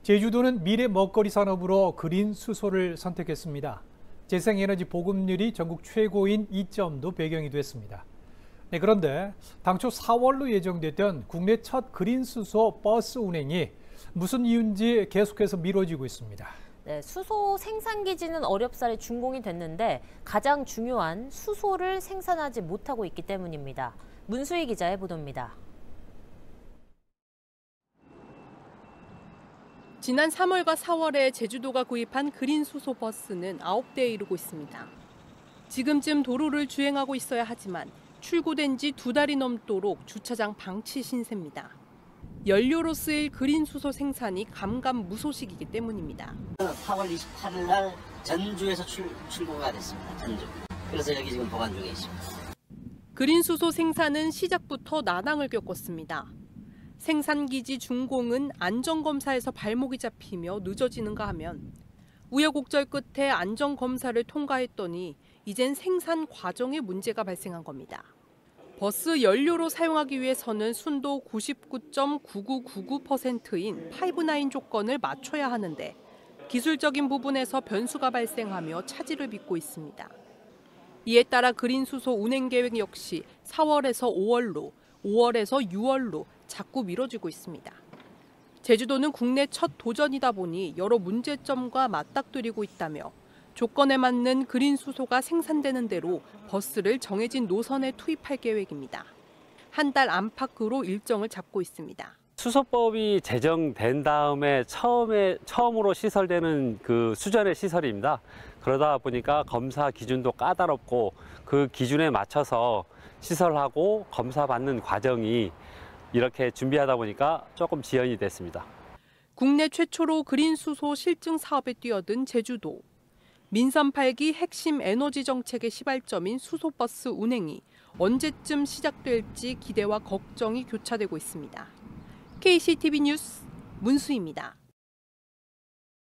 제주도는 미래 먹거리 산업으로 그린 수소를 선택했습니다. 재생에너지 보급률이 전국 최고인 이점도 배경이 됐습니다. 네, 그런데 당초 4월로 예정됐던 국내 첫 그린 수소 버스 운행이 무슨 이유인지 계속해서 미뤄지고 있습니다. 네, 수소 생산 기지는 어렵사리 준공이 됐는데 가장 중요한 수소를 생산하지 못하고 있기 때문입니다. 문수희 기자의 보도입니다. 지난 3월과 4월에 제주도가 구입한 그린 수소 버스는 9대에 이르고 있습니다. 지금쯤 도로를 주행하고 있어야 하지만 출고된 지 2달이 넘도록 주차장 방치 신세입니다. 연료로 쓰일 그린 수소 생산이 감감무소식이기 때문입니다. 4월 28일 날 전주에서 출고가 됐습니다. 전주. 그래서 여기 지금 보관 중에 있습니다. 그린 수소 생산은 시작부터 난항을 겪었습니다. 생산기지 준공은 안전검사에서 발목이 잡히며 늦어지는가 하면 우여곡절 끝에 안전검사를 통과했더니 이젠 생산 과정에 문제가 발생한 겁니다. 버스 연료로 사용하기 위해서는 순도 99.9999%인 5-9 조건을 맞춰야 하는데 기술적인 부분에서 변수가 발생하며 차질을 빚고 있습니다. 이에 따라 그린 수소 운행 계획 역시 4월에서 5월로, 5월에서 6월로 자꾸 미뤄지고 있습니다. 제주도는 국내 첫 도전이다 보니 여러 문제점과 맞닥뜨리고 있다며 조건에 맞는 그린 수소가 생산되는 대로 버스를 정해진 노선에 투입할 계획입니다. 한 달 안팎으로 일정을 잡고 있습니다. 수소법이 제정된 다음에 처음으로 시설되는 그 수전의 시설입니다. 그러다 보니까 검사 기준도 까다롭고 그 기준에 맞춰서 시설하고 검사받는 과정이 이렇게 준비하다 보니까 조금 지연이 됐습니다. 국내 최초로 그린 수소 실증 사업에 뛰어든 제주도. 민선 8기 핵심 에너지 정책의 시발점인 수소버스 운행이 언제쯤 시작될지 기대와 걱정이 교차되고 있습니다. KCTV 뉴스 문수희입니다.